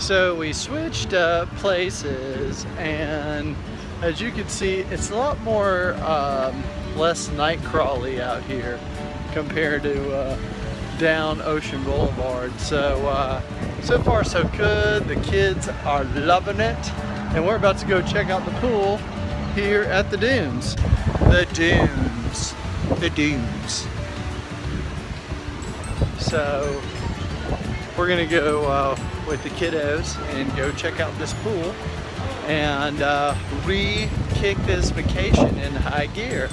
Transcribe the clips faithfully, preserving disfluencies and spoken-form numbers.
So we switched uh, places, and as you can see, it's a lot more um, less night crawly out here compared to uh, down Ocean Boulevard. So uh, so far so good. The kids are loving it, and we're about to go check out the pool here at the dunes. The dunes. The dunes. So we're gonna go uh, with the kiddos and go check out this pool and uh, re-kick this vacation in high gear.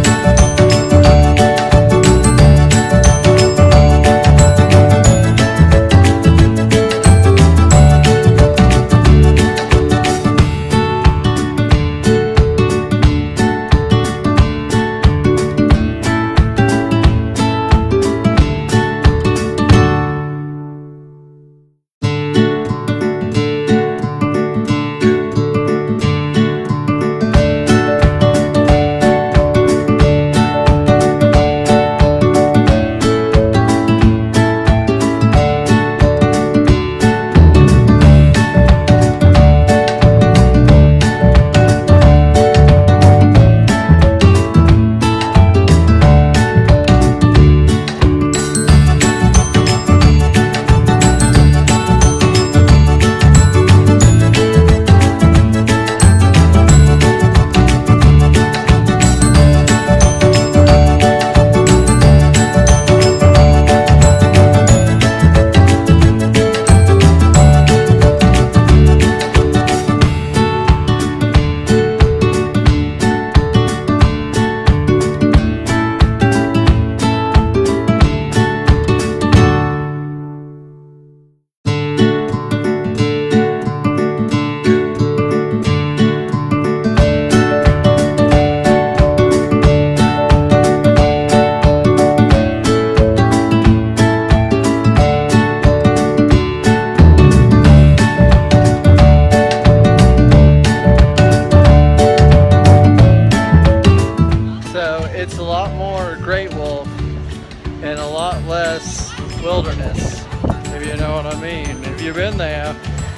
It's a lot more Great Wolf and a lot less wilderness, if you know what I mean. If you've been there,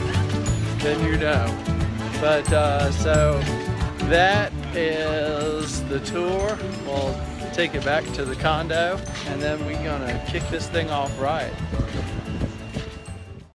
then you know. But uh, so that is the tour. We'll take it back to the condo, and then we're gonna kick this thing off right.